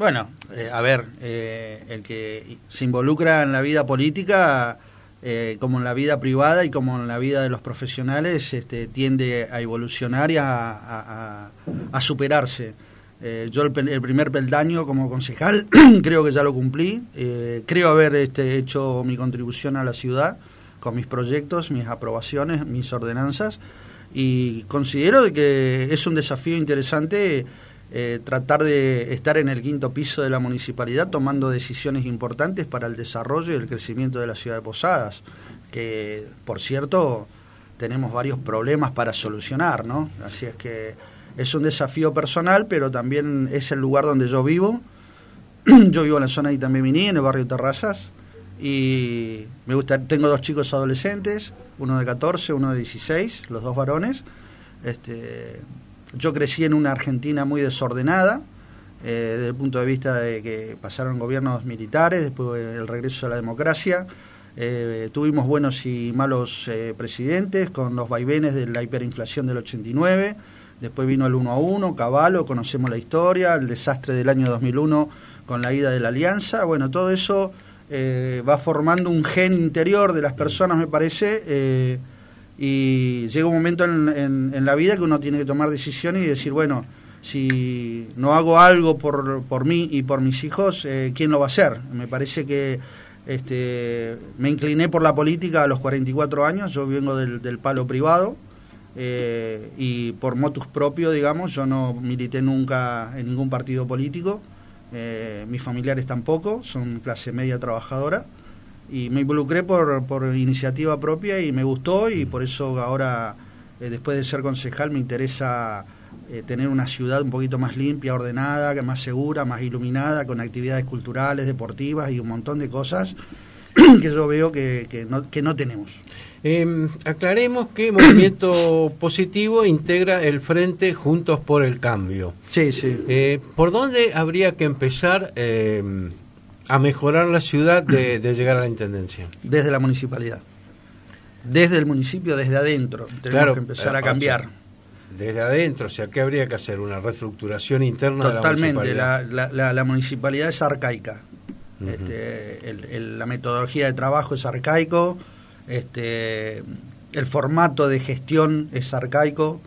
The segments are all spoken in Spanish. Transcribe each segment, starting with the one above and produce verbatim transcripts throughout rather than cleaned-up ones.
Bueno, eh, a ver, eh, el que se involucra en la vida política, eh, como en la vida privada y como en la vida de los profesionales, este, tiende a evolucionar y a, a, a, a superarse. Eh, yo el, el primer peldaño como concejal creo que ya lo cumplí, eh, creo haber este, hecho mi contribución a la ciudad con mis proyectos, mis aprobaciones, mis ordenanzas, y considero de que es un desafío interesante eh, tratar de estar en el quinto piso de la municipalidad tomando decisiones importantes para el desarrollo y el crecimiento de la ciudad de Posadas, que por cierto tenemos varios problemas para solucionar, ¿no? Así es que es un desafío personal, pero también es el lugar donde yo vivo. Yo vivo en la zona de Itambé-Miní, en el barrio Terrazas, y me gusta, tengo dos chicos adolescentes, uno de catorce, uno de dieciséis, los dos varones. Este, yo crecí en una Argentina muy desordenada, eh, desde el punto de vista de que pasaron gobiernos militares, después el regreso a la democracia. Eh, tuvimos buenos y malos eh, presidentes, con los vaivenes de la hiperinflación del ochenta y nueve. Después vino el uno a uno, Cavallo, conocemos la historia, el desastre del año dos mil uno con la ida de la Alianza. Bueno, todo eso eh, va formando un gen interior de las personas, me parece, eh, y llega un momento en, en, en la vida que uno tiene que tomar decisiones y decir, bueno, si no hago algo por, por mí y por mis hijos, eh, ¿quién lo va a hacer? Me parece que este, me incliné por la política a los cuarenta y cuatro años, yo vengo del, del palo privado. Eh, y por motus propio, digamos, yo no milité nunca en ningún partido político, eh, mis familiares tampoco, son clase media trabajadora, y me involucré por, por iniciativa propia y me gustó, y por eso ahora, eh, después de ser concejal, me interesa eh, tener una ciudad un poquito más limpia, ordenada, más segura, más iluminada, con actividades culturales, deportivas y un montón de cosas que yo veo que, que, no, que no tenemos. Eh, aclaremos que Movimiento Positivo integra el Frente Juntos por el Cambio. Sí, sí. Eh, ¿Por dónde habría que empezar eh, a mejorar la ciudad de, de llegar a la Intendencia? Desde la municipalidad. Desde el municipio, desde adentro. Tenemos claro, que empezar eh, a cambiar. O sea, desde adentro, o sea, ¿qué habría que hacer? ¿Una reestructuración interna Totalmente, de la municipalidad? la, la, la, la municipalidad es arcaica. Uh-huh. este, el, el, la metodología de trabajo es arcaico. Este, el formato de gestión es arcaico.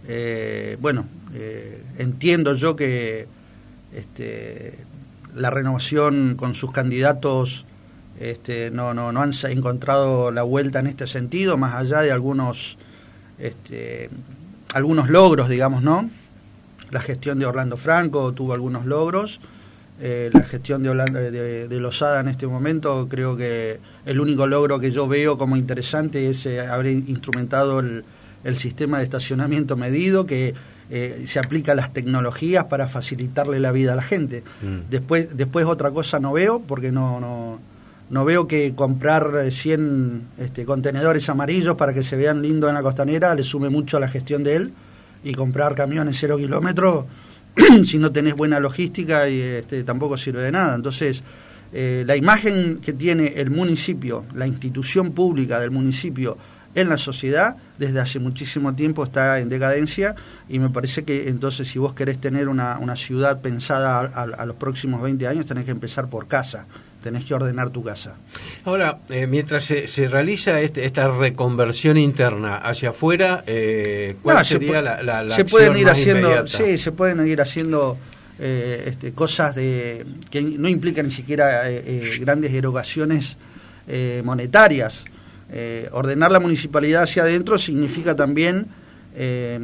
Eh, bueno, eh, entiendo yo que este, la renovación con sus candidatos este, no, no, no han encontrado la vuelta en este sentido, más allá de algunos, este, algunos logros, digamos, ¿no? La gestión de Orlando Franco tuvo algunos logros. Eh, la gestión de, Holanda, de, de Losada en este momento, creo que el único logro que yo veo como interesante es eh, haber instrumentado el, el sistema de estacionamiento medido, que eh, se aplica a las tecnologías para facilitarle la vida a la gente. Mm. Después, después otra cosa no veo, porque no, no, no veo que comprar cien este, contenedores amarillos para que se vean lindos en la costanera le sume mucho a la gestión de él, y comprar camiones cero kilómetros si no tenés buena logística, y este, tampoco sirve de nada. Entonces, eh, la imagen que tiene el municipio, la institución pública del municipio en la sociedad, desde hace muchísimo tiempo está en decadencia, y me parece que entonces, si vos querés tener una, una ciudad pensada a, a, a los próximos veinte años, tenés que empezar por casa, tenés que ordenar tu casa. Ahora, eh, mientras se, se realiza este, esta reconversión interna hacia afuera, eh, ¿cuál no, sería se la, la, la se acción pueden ir más haciendo, inmediata? Sí, se pueden ir haciendo eh, este, cosas de que no implican ni siquiera eh, eh, grandes erogaciones eh, monetarias. Eh, ordenar la municipalidad hacia adentro significa también eh,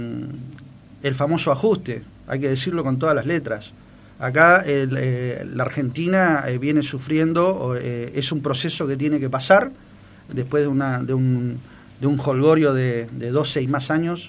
el famoso ajuste, hay que decirlo con todas las letras. Acá el, eh, la Argentina eh, viene sufriendo, eh, es un proceso que tiene que pasar después de, una, de, un, de un jolgorio de, de doce y más años,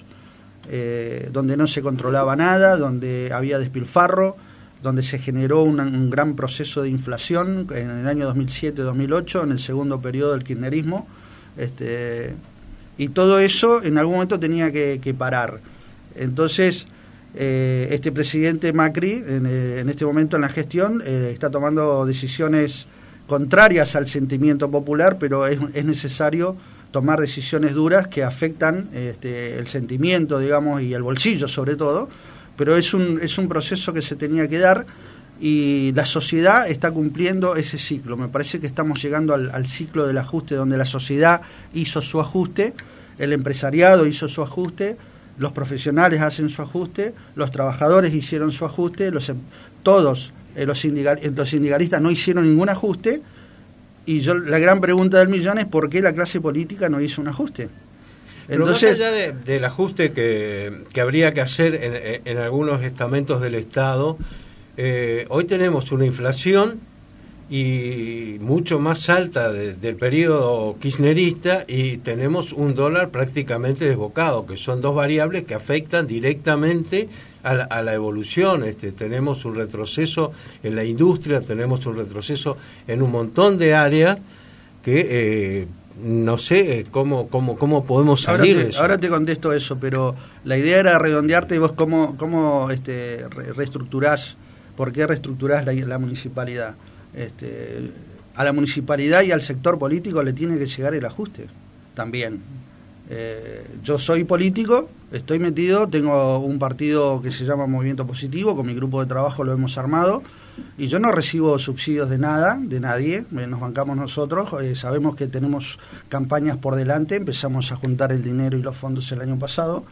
eh, donde no se controlaba nada, donde había despilfarro, donde se generó una, un gran proceso de inflación en el año dos mil siete dos mil ocho, en el segundo periodo del kirchnerismo, este, y todo eso en algún momento tenía que, que parar. Entonces, Eh, este presidente Macri, en, eh, en este momento en la gestión, eh, está tomando decisiones contrarias al sentimiento popular, pero es, es necesario tomar decisiones duras que afectan este, el sentimiento, digamos, y el bolsillo sobre todo, pero es un, es un proceso que se tenía que dar. y la sociedad está cumpliendo ese ciclo. Me parece que estamos llegando al, al ciclo del ajuste, donde la sociedad hizo su ajuste, el empresariado hizo su ajuste, los profesionales hacen su ajuste, los trabajadores hicieron su ajuste, los, todos eh, los, sindical, los sindicalistas no hicieron ningún ajuste, y yo la gran pregunta del millón es ¿por qué la clase política no hizo un ajuste? Pero Entonces, más allá de, del ajuste que, que habría que hacer en, en algunos estamentos del Estado, eh, hoy tenemos una inflación y mucho más alta de, del periodo kirchnerista, y tenemos un dólar prácticamente desbocado, que son dos variables que afectan directamente a la, a la evolución. Este, tenemos un retroceso en la industria, tenemos un retroceso en un montón de áreas que eh, no sé cómo cómo cómo podemos salir ahora te, de eso. Ahora te contesto eso, pero la idea era redondearte y vos cómo, cómo este, re, reestructurás, por qué reestructurás la, la municipalidad. Este, a la municipalidad y al sector político le tiene que llegar el ajuste también. Eh, yo soy político, estoy metido, tengo un partido que se llama Movimiento Positivo, con mi grupo de trabajo lo hemos armado, y yo no recibo subsidios de nada, de nadie, nos bancamos nosotros, eh, sabemos que tenemos campañas por delante, empezamos a juntar el dinero y los fondos el año pasado,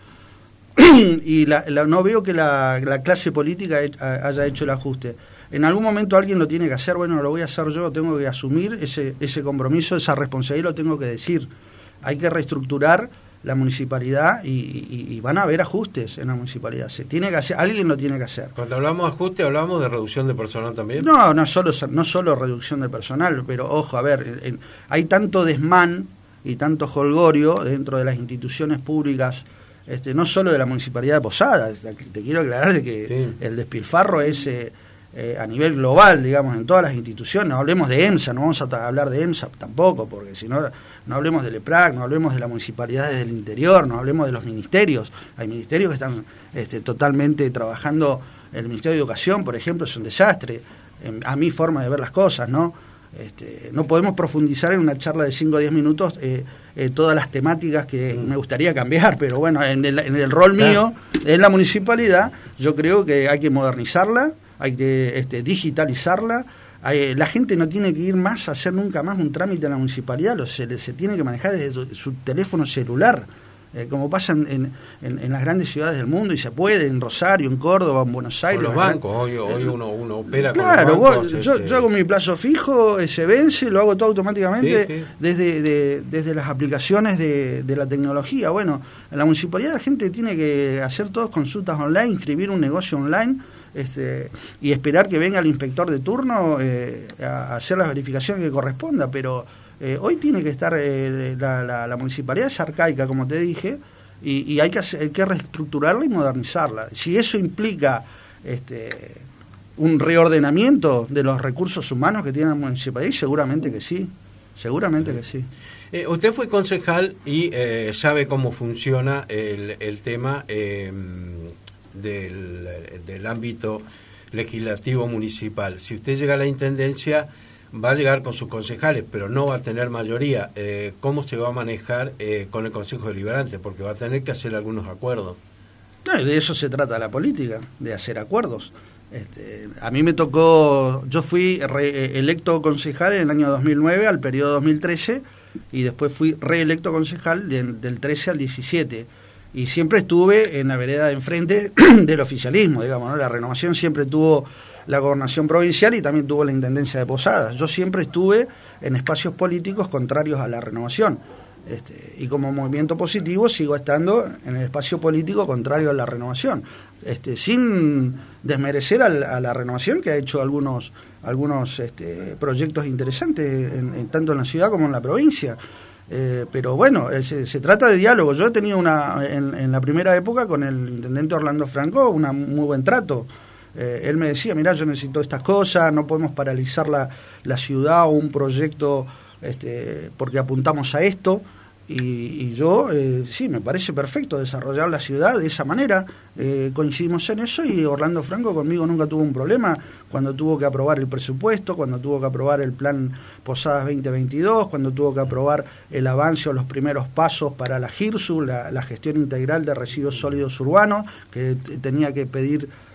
y la, la, no veo que la, la clase política haya hecho el ajuste. En algún momento alguien lo tiene que hacer, bueno, lo voy a hacer yo, tengo que asumir ese, ese compromiso, esa responsabilidad, lo tengo que decir. Hay que reestructurar la municipalidad y, y, y van a haber ajustes en la municipalidad. Se tiene que hacer, alguien lo tiene que hacer. Cuando hablamos de ajuste, ¿hablamos de reducción de personal también? No, no solo, no solo reducción de personal, pero ojo, a ver, en, hay tanto desmán y tanto jolgorio dentro de las instituciones públicas, este, no solo de la municipalidad de Posadas. Te quiero aclarar de que sí, el despilfarro es... Eh, Eh, a nivel global, digamos, en todas las instituciones. No hablemos de EMSA, no vamos a hablar de EMSA tampoco, porque si no, no hablemos del EPRAC, no hablemos de las municipalidades del interior, no hablemos de los ministerios. Hay ministerios que están este, totalmente trabajando. El Ministerio de Educación, por ejemplo, es un desastre, en, a mi forma de ver las cosas, ¿no? Este, no podemos profundizar en una charla de cinco o diez minutos eh, eh, todas las temáticas que mm. me gustaría cambiar, pero bueno, en el, en el rol mío, claro, en la municipalidad, yo creo que hay que modernizarla, hay que este, digitalizarla. Hay, la gente no tiene que ir más a hacer nunca más un trámite en la municipalidad, lo, se, se tiene que manejar desde su, su teléfono celular, eh, como pasa en, en, en las grandes ciudades del mundo, y se puede en Rosario, en Córdoba, en Buenos Aires. Con los bancos, hoy, hoy uno, uno opera claro, con los bancos. Vos, yo, este... yo hago mi plazo fijo, eh, se vence, lo hago todo automáticamente, sí, sí, desde de, desde las aplicaciones de, de la tecnología. Bueno, en la municipalidad la gente tiene que hacer todas consultas online, inscribir un negocio online, Este, y esperar que venga el inspector de turno eh, a hacer las verificaciones que corresponda, pero eh, hoy tiene que estar eh, la, la, la municipalidad es arcaica, como te dije, y, y hay, que hacer, hay que reestructurarla y modernizarla. Si eso implica este, un reordenamiento de los recursos humanos que tiene la municipalidad, seguramente que sí, seguramente que sí. Eh, usted fue concejal y eh, sabe cómo funciona el, el tema eh, Del, del ámbito legislativo municipal. Si usted llega a la intendencia, va a llegar con sus concejales, pero no va a tener mayoría. Eh, ¿Cómo se va a manejar eh, con el Consejo Deliberante? Porque va a tener que hacer algunos acuerdos. No, de eso se trata la política, de hacer acuerdos. Este, a mí me tocó, yo fui re, electo concejal en el año dos mil nueve al periodo dos mil trece, y después fui reelecto concejal de, del trece al diecisiete. Y siempre estuve en la vereda de enfrente del oficialismo, digamos, ¿no? La Renovación siempre tuvo la gobernación provincial y también tuvo la intendencia de Posadas. Yo siempre estuve en espacios políticos contrarios a la Renovación. Este, y como Movimiento Positivo sigo estando en el espacio político contrario a la Renovación. Este, sin desmerecer a la, a la Renovación, que ha hecho algunos, algunos este, proyectos interesantes, en, en, tanto en la ciudad como en la provincia. Eh, pero bueno, eh, se, se trata de diálogo. Yo he tenido una en, en la primera época con el intendente Orlando Franco un muy buen trato. Eh, él me decía, mirá, yo necesito estas cosas, no podemos paralizar la, la ciudad o un proyecto este, porque apuntamos a esto. Y, y yo, eh, sí, me parece perfecto desarrollar la ciudad de esa manera. Eh, coincidimos en eso, y Orlando Franco conmigo nunca tuvo un problema cuando tuvo que aprobar el presupuesto, cuando tuvo que aprobar el plan Posadas veinte veintidós, cuando tuvo que aprobar el avance o los primeros pasos para la GIRSU, la, la gestión integral de residuos sólidos urbanos, que t- tenía que pedir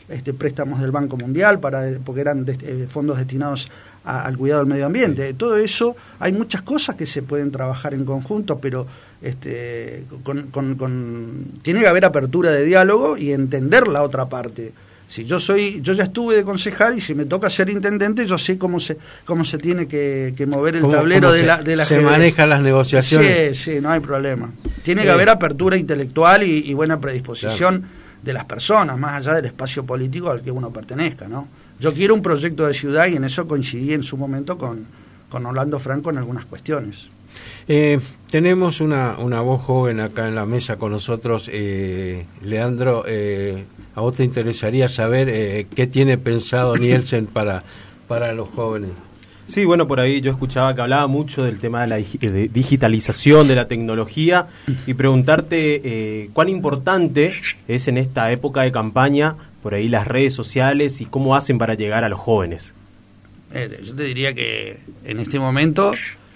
este, préstamos del Banco Mundial, para porque eran de, eh, fondos destinados a, al cuidado del medio ambiente. Todo eso, hay muchas cosas que se pueden trabajar en conjunto, pero este, con, con, con, tiene que haber apertura de diálogo y entender la otra parte. Si yo soy, yo ya estuve de concejal y si me toca ser intendente, yo sé cómo se cómo se tiene que, que mover el tablero de la de la se manejan las negociaciones. Sí, sí, no hay problema. Tiene que eh. haber apertura intelectual y, y buena predisposición, claro, de las personas, más allá del espacio político al que uno pertenezca, ¿no? Yo quiero un proyecto de ciudad y en eso coincidí en su momento con, con Orlando Franco en algunas cuestiones. Eh, tenemos una, una voz joven acá en la mesa con nosotros, eh, Leandro. Eh, ¿A vos te interesaría saber eh, qué tiene pensado Nielsen para, para los jóvenes? Sí, bueno, por ahí yo escuchaba que hablaba mucho del tema de la de digitalización, de la tecnología, y preguntarte eh, cuán importante es en esta época de campaña por ahí las redes sociales y cómo hacen para llegar a los jóvenes. Eh, yo te diría que en este momento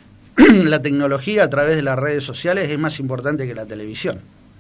la tecnología a través de las redes sociales es más importante que la televisión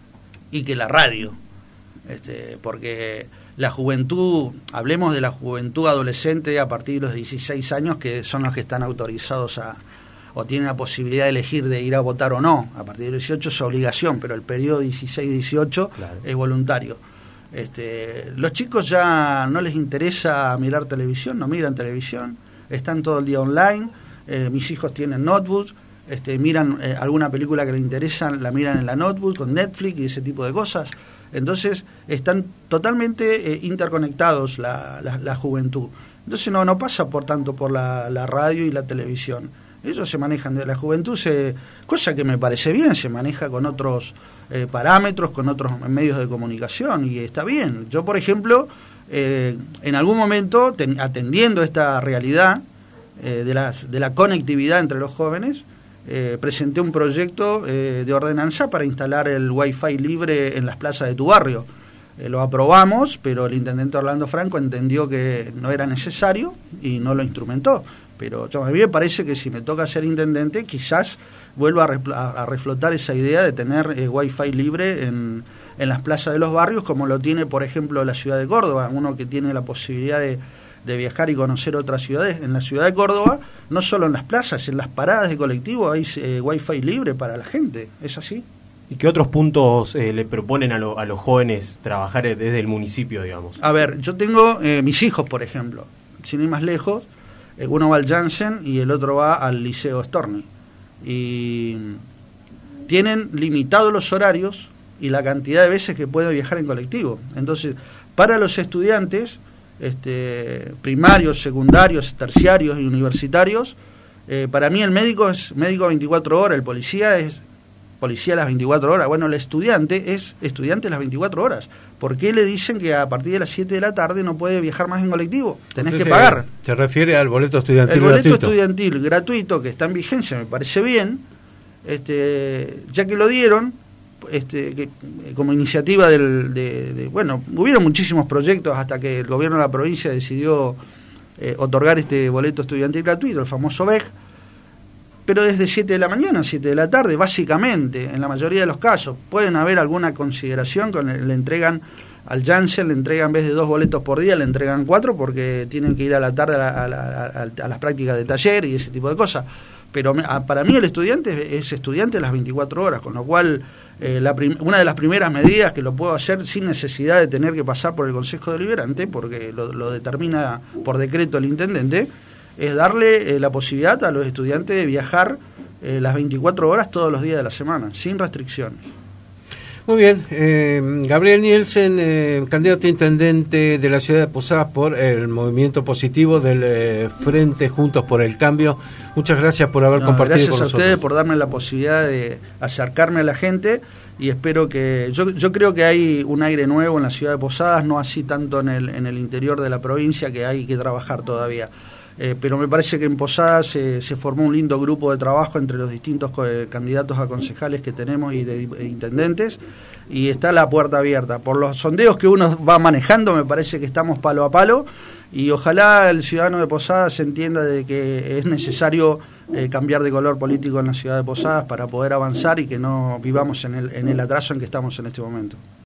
y que la radio, este, porque la juventud, hablemos de la juventud adolescente a partir de los dieciséis años, que son los que están autorizados a o tienen la posibilidad de elegir de ir a votar o no. A partir de los dieciocho es obligación, pero el periodo dieciséis dieciocho, claro, es voluntario. Este, los chicos ya no les interesa mirar televisión, no miran televisión, están todo el día online. Eh, mis hijos tienen notebooks, este, miran eh, alguna película que les interesa, la miran en la notebook con Netflix y ese tipo de cosas. Entonces están totalmente eh, interconectados la, la, la juventud. Entonces no no pasa por tanto por la, la radio y la televisión. Ellos se manejan de la juventud, se, cosa que me parece bien, se maneja con otros eh, parámetros, con otros medios de comunicación y está bien. Yo, por ejemplo, eh, en algún momento, ten, atendiendo esta realidad eh, de, las, de la conectividad entre los jóvenes, Eh, presenté un proyecto eh, de ordenanza para instalar el Wi-Fi libre en las plazas de tu barrio. Eh, lo aprobamos, pero el intendente Orlando Franco entendió que no era necesario y no lo instrumentó. Pero yo, a mí me parece que si me toca ser intendente, quizás vuelva a, re- a reflotar esa idea de tener eh, Wi-Fi libre en, en las plazas de los barrios, como lo tiene, por ejemplo, la ciudad de Córdoba. Uno que tiene la posibilidad de de viajar y conocer otras ciudades. En la ciudad de Córdoba, no solo en las plazas, en las paradas de colectivo hay eh, wifi libre para la gente, ¿es así? ¿Y qué otros puntos eh, le proponen a, lo, a los jóvenes trabajar desde el municipio, digamos? A ver, yo tengo eh, mis hijos, por ejemplo, sin ir más lejos, eh, uno va al Janssen y el otro va al Liceo Storni, y tienen limitados los horarios y la cantidad de veces que pueden viajar en colectivo. Entonces, para los estudiantes Este, primarios, secundarios, terciarios y universitarios, eh, para mí el médico es médico veinticuatro horas, el policía es policía las veinticuatro horas, bueno, el estudiante es estudiante las veinticuatro horas. ¿Por qué le dicen que a partir de las siete de la tarde no puede viajar más en colectivo? Tenés Entonces, que pagar. ¿Se refiere al boleto estudiantil gratuito? El boleto gratuito. estudiantil gratuito que está en vigencia, me parece bien, este, ya que lo dieron, Este, que, como iniciativa del, de, de, bueno, hubieron muchísimos proyectos hasta que el gobierno de la provincia decidió eh, otorgar este boleto estudiantil gratuito, el famoso B E G, pero desde siete de la mañana a siete de la tarde, básicamente, en la mayoría de los casos. Pueden haber alguna consideración, con el, le entregan al Janssen, le entregan en vez de dos boletos por día, le entregan cuatro porque tienen que ir a la tarde a, la, a, la, a, a las prácticas de taller y ese tipo de cosas. Pero para mí el estudiante es estudiante las veinticuatro horas, con lo cual eh, la prim- una de las primeras medidas que lo puedo hacer sin necesidad de tener que pasar por el Consejo Deliberante, porque lo, lo determina por decreto el intendente, es darle eh, la posibilidad a los estudiantes de viajar eh, las veinticuatro horas todos los días de la semana, sin restricciones. Muy bien, eh, Gabriel Nielsen, eh, candidato a intendente de la ciudad de Posadas por el movimiento positivo del eh, Frente Juntos por el Cambio. Muchas gracias por haber no, compartido con nosotros. Gracias a ustedes por darme la posibilidad de acercarme a la gente y espero que... Yo, yo creo que hay un aire nuevo en la ciudad de Posadas, no así tanto en el, en el interior de la provincia, que hay que trabajar todavía. Eh, pero me parece que en Posadas se, se formó un lindo grupo de trabajo entre los distintos eh, candidatos a concejales que tenemos y de, de intendentes, y está la puerta abierta. Por los sondeos que uno va manejando, me parece que estamos palo a palo, y ojalá el ciudadano de Posadas entienda de que es necesario eh, cambiar de color político en la ciudad de Posadas para poder avanzar y que no vivamos en el, en el atraso en que estamos en este momento.